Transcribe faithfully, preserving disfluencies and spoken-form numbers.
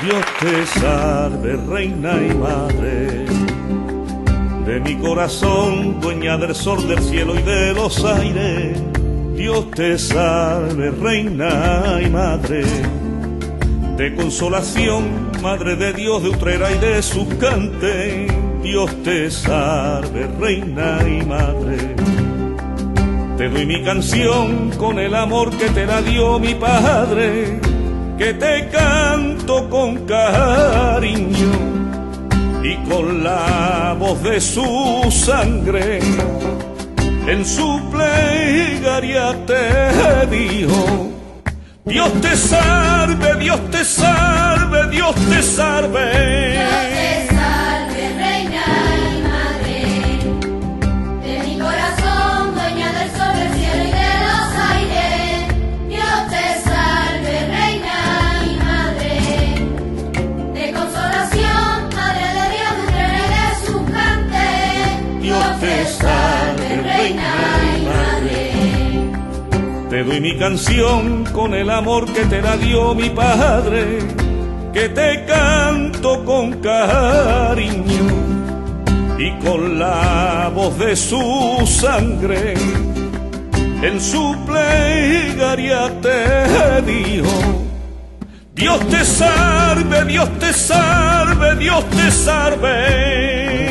Dios te salve, reina y madre de mi corazón, dueña del sol, del cielo y de los aires. Dios te salve, reina y madre de consolación, madre de Dios, de Utrera y de sus cantes. Dios te salve, reina y madre. Te doy mi canción con el amor que te la dio mi padre, que te canto con cariño y con la voz de su sangre. En su plegaria te dijo: Dios te salve, Dios te salve, Dios te salve. Dios te salve, reina y madre de mi corazón, dueña del sol, del cielo y de los aires. Dios te salve, reina y madre de consolación, madre de Dios, de Utrera y de sus cantes. Dios te salve, reina y madre. Te doy mi canción con el amor que te la dio mi padre, que te canto con cariño y con la voz de su sangre. En su plegaria te dijo: Dios te salve, Dios te salve, Dios te salve.